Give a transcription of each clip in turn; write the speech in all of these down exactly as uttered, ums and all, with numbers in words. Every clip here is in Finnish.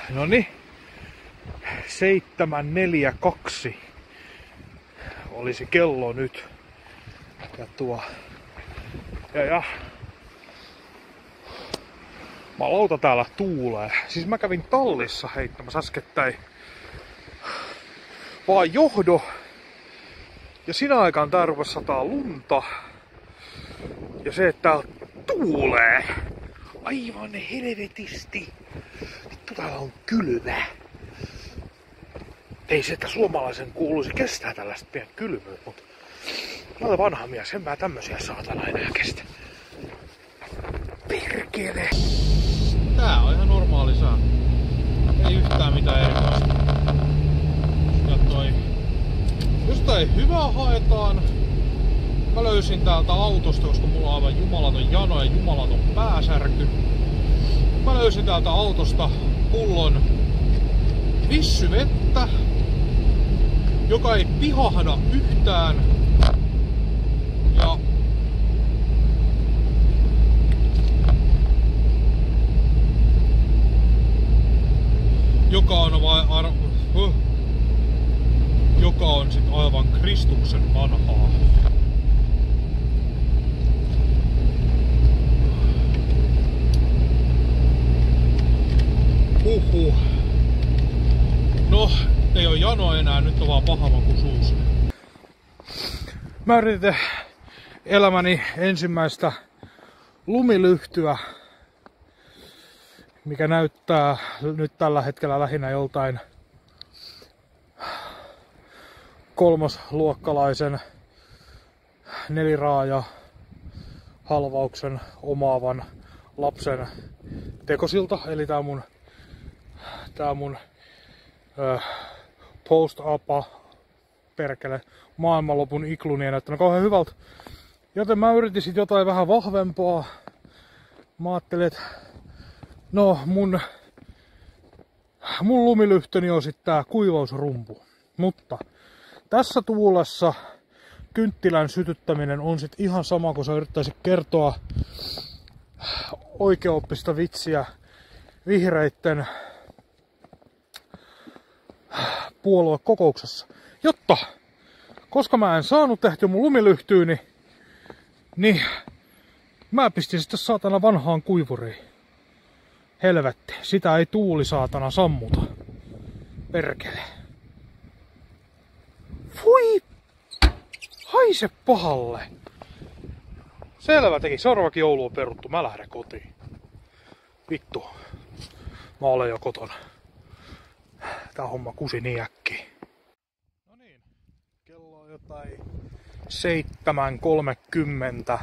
Noniin. seitsemän neljäkymmentäkaksi olisi kello nyt. Ja tuo... Ja ja... Malauta täällä tuulee. Siis mä kävin tallissa heittämässä äskettäin vaan johdo. Ja siinä aikaan tää rupes sataa lunta. Ja se, että täällä tuulee aivan helvetisti. Vittu täällä on kylmä. Ei se, että suomalaisen kuuluisi kestää tällaista pientä kylmyä, mutta mä olen vanha mies, en mä tämmösiä saatana enää kestä. Perkele! Tää on ihan normaali sää. Ei yhtään mitään erikoista. Ja toi... Jostain hyvää haetaan. Mä löysin täältä autosta, koska mulla on aivan jumalaton jano ja jumalaton pääsärky. Mä löysin täältä autosta pullon vissyvettä, joka ei pihahda yhtään. Ja joka on vai ar... huh. joka on sit aivan Kristuksen vanhaa. Huhhuh. No, ei oo jano enää, nyt on vaan paha maku suussa. Mä yritin elämäni ensimmäistä lumilyhtyä, mikä näyttää nyt tällä hetkellä lähinnä joltain kolmosluokkalaisen neliraaja halvauksen omaavan lapsen tekosilta. Eli tää mun, tää mun äh, post-apa perkele maailmanlopun ikluni ei näyttänyt kauhean hyvältä. Joten mä yritin sit jotain vähän vahvempaa. Mä ajattelin, että no mun, mun lumilyhtöni on sit tää kuivausrumpu. Mutta tässä tuulessa kynttilän sytyttäminen on sit ihan sama, kun sä yrittäisit kertoa oikeaoppista vitsiä vihreitten puoluekokouksessa. Jotta, koska mä en saanut tehtyä mun lumilyhtyyni, niin mä pistin sitten saatana vanhaan kuivuriin. Helvetti, sitä ei tuuli saatana sammuta. Perkele. Fui! Haise pahalle! Selvä teki, seuraavakin joulu on peruttu, mä lähden kotiin. Vittu, mä olen jo kotona. Tää homma kusi niin äkkiä. No niin, kello on jotain seitsemän kolmekymmentä.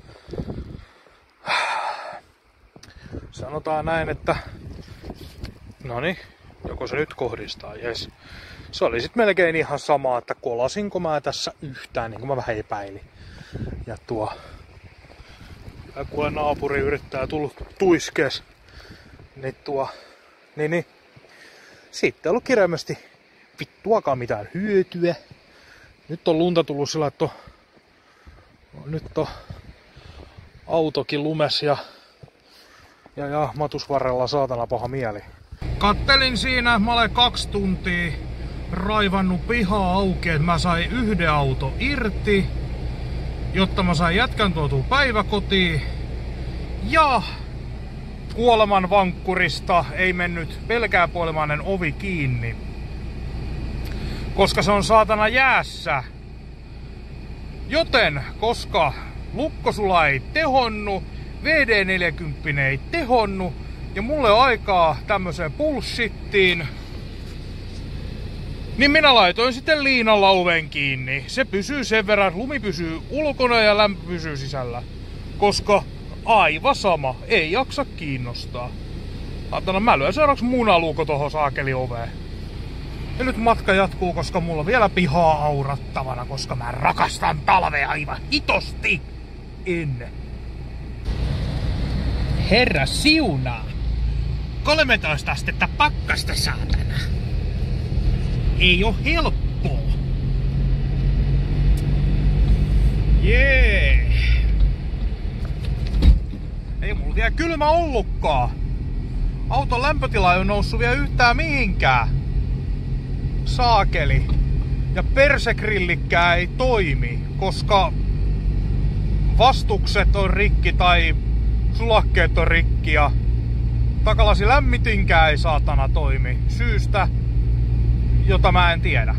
Sanotaan näin, että noniin, joko se nyt kohdistaa, jes. Se oli sit melkein ihan sama, että kolasinko mä tässä yhtään, niin kuin mä vähän epäilin. Ja tuo, ja kun naapuri yrittää tulla tuiskees, niin tuo, niin niin, sitten ei ollut kirjaimesti vittuakaan mitään hyötyä. Nyt on lunta tullut sillä, että on, nyt on autokin lumes ja Ja, ja matusvarrella saatana paha mieli. Kattelin siinä, mä olen kaksi tuntia raivannut pihaa auki, että mä sain yhden auto irti, jotta mä sain jätkän tuotua päiväkotiin. Ja kuoleman vankkurista ei mennyt pelkääpuolemainen ovi kiinni, koska se on saatana jäässä. Joten, koska lukkosula ei tehonnut, V D neljäkymmentä ei tehonnut ja mulle on aikaa tämmöiseen bullshittiin, niin minä laitoin sitten liinalla oven kiinni. Se pysyy sen verran, että lumi pysyy ulkona ja lämpö pysyy sisällä. Koska aivan sama, ei jaksa kiinnostaa. Ajattelin, mä lyön seuraavaksi munaluuko tohon saakeli oveen. Ja nyt matka jatkuu, koska mulla on vielä pihaa aurattavana, koska mä rakastan talvea aivan hitosti. En. Herra siunaa. kolmetoista astetta pakkasta, saatana. Ei oo helppoa. Jee. Yeah. Ei mulla vielä kylmä ollutkaan. Auton lämpötila ei ole noussut vielä yhtään mihinkään. Saakeli. Ja persegrillikkää ei toimi, koska vastukset on rikki tai sulakkeet on rikki ja takalasi lämmitynkään ei saatana toimi. Syystä, jota mä en tiedä.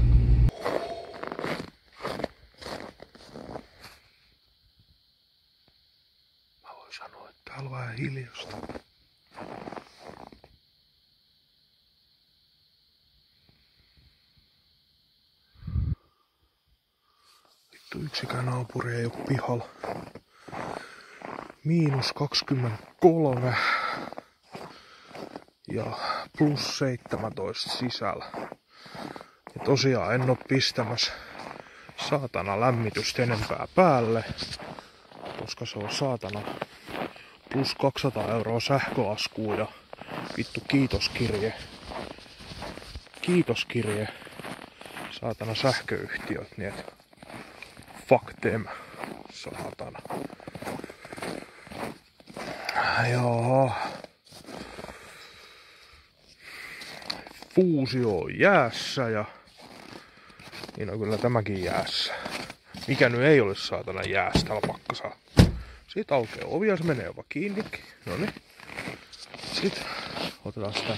Mä voin sanoa, että täällä on vähän hiljasta. Vittu, yksikään naapuri ei oo pihalla. Miinus kaksikymmentäkolme ja plus seitsemäntoista sisällä. Ja tosiaan en oo pistämässä saatana lämmitystä enempää päälle, koska se on saatana plus kaksisataa euroa sähkölaskua ja vittu kiitoskirje. Kiitoskirje saatana sähköyhtiöt, niin et fuck them, saatana. Joo. Fuusio on jäässä ja niin on kyllä tämäkin jäässä. Mikä nyt ei ole saatana jäässä täällä pakkasaa. Siitä aukeaa ovi ja se menee jopa kiinni. Noniin. Sitten otetaan sitä.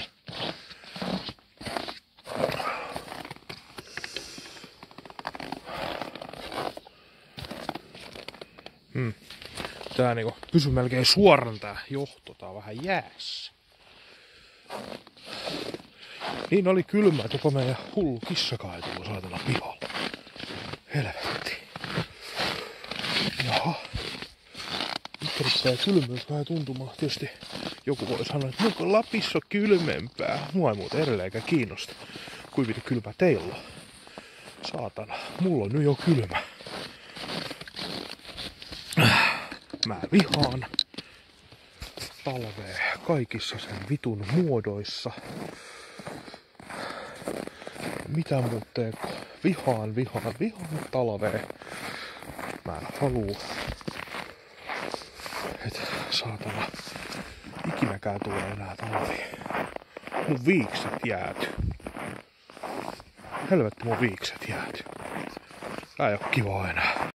Hmm. Tää niinku pysyy melkein suoran tää johto. Tää on vähän jäässä. Niin oli kylmä, että jopa meidän hullu kissakaan ei tullut saatana pihalle. Helvetti. Jaha. Nyt rupeaa kylmyys vähän tuntumaan. Tietysti joku voi sanoa, että muka Lapissa on kylmempää. Mua ei muuten edelleenkään kiinnosta. Kuinka vittu kylmä teillä on. Saatana, mulla on nyt jo kylmä. Mä vihaan talvea kaikissa sen vitun muodoissa. Mitä muuten vihaan, vihaan, vihaan talvea. Mä en haluu, et saatana ikinäkään tulee enää talvi. Mun viikset jääty. Helvetti mun viikset jääty. Tää ei oo kivaa enää.